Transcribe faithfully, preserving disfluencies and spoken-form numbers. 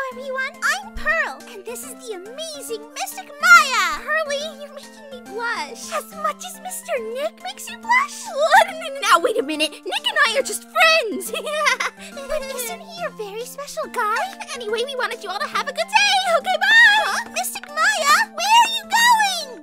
everyone, I'm Pearl, and this is the amazing Mystic Maya! Pearly, you're making me blush. As much as Mister Nick makes you blush? What? Now wait a minute, Nick and I are just friends! But isn't he your very special guy? Anyway, we wanted you all to have a good day, okay, bye!